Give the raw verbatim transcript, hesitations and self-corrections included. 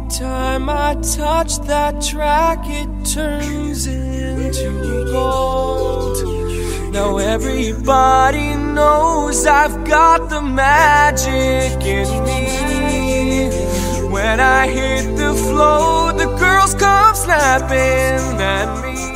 time I touch that track, it turns into gold. Now everybody knows I've got the magic in me. When I hit the flow, the girls come snapping at me.